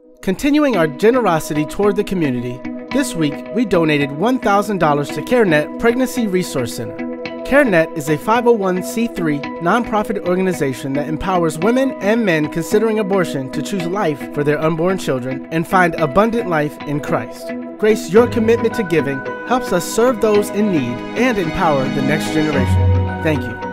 Continuing our generosity toward the community, this week we donated $1,000 to CareNet Pregnancy Resource Center. CareNet is a 501c3 nonprofit organization that empowers women and men considering abortion to choose life for their unborn children and find abundant life in Christ. Grace, your commitment to giving helps us serve those in need and empower the next generation. Thank you.